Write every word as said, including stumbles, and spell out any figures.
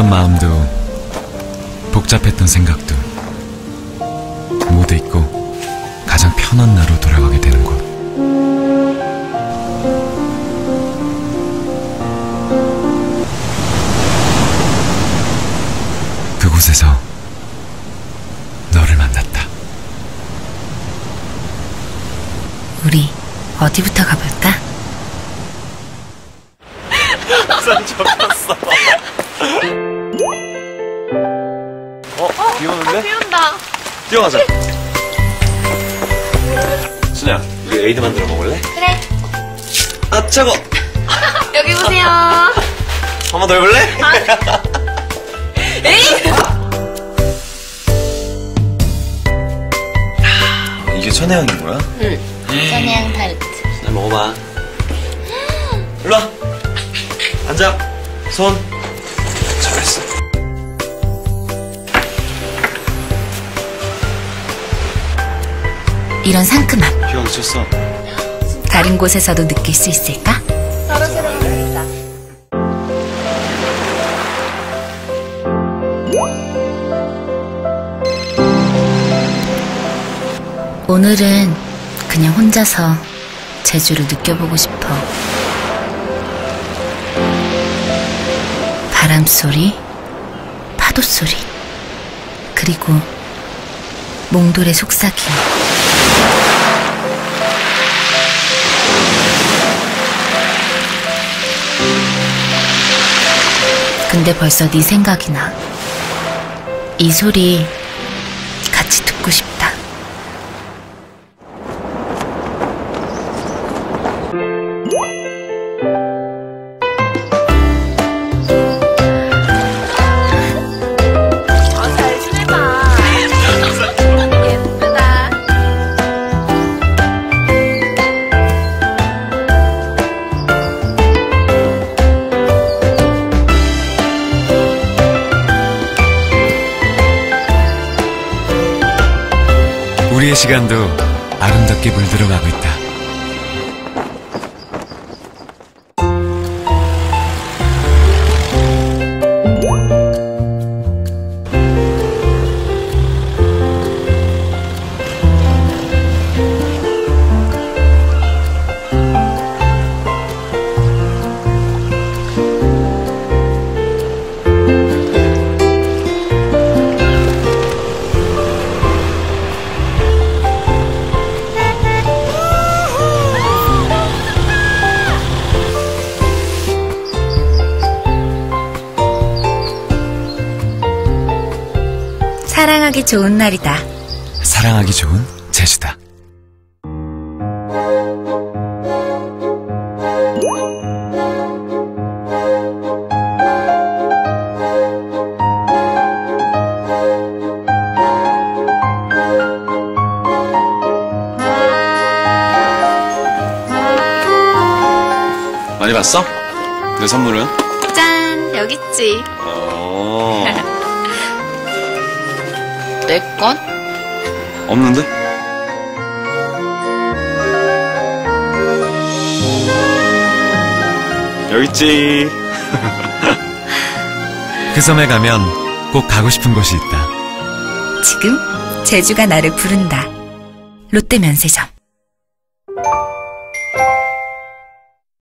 마음도 복잡했던 생각도 모두 잊고 가장 편한 나로 돌아가게 되는 곳. 그곳에서 너를 만났다. 우리 어디부터 가볼까? 우산 접혔어. 어? 비 오는데? 어, 비 온다. 뛰어가자. 순야, 우리 에이드 만들어 먹을래? 그래. 아, 차고. 여기 보세요. 한 번 더 해볼래? 에이! 이게 천혜향인 거야? 응. 천혜향 타르트. 잘 먹어봐. 일로 와. 앉아. 손. 잘했어. 이런 상큼함 비가 그쳤어. 다른 곳에서도 느낄 수 있을까? 서로 새로운 거 있다. 오늘은 그냥 혼자서 제주를 느껴보고 싶어. 바람소리, 파도소리, 그리고 몽돌의 속삭임. 근데 벌써 네 생각이 나. 이 소리 같이 듣고 싶다. 어, 잘 지내봐. 예쁘다. 우리의 시간도 아름답게 물들어가고 있다. 사랑하기 좋은 날이다. 사랑하기 좋은 제주다. 많이 봤어? 내 선물은? 짠, 여기 있지. 어. 내 건? 없는데? 여기 있지. 그 섬에 가면 꼭 가고 싶은 곳이 있다. 지금 제주가 나를 부른다. 롯데 면세점.